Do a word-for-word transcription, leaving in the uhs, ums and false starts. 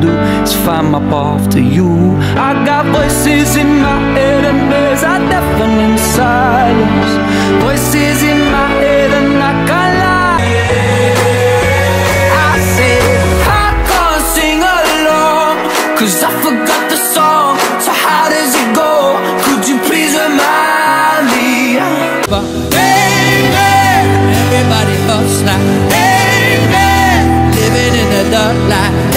do is find my path to you. I got voices in my head and there's a deafening silence. Voices in my head and I can't lie. I said I can't sing along, cause I forgot the song. So how does it go? Could you please remind me? But baby, everybody else like, baby, living in the dark light.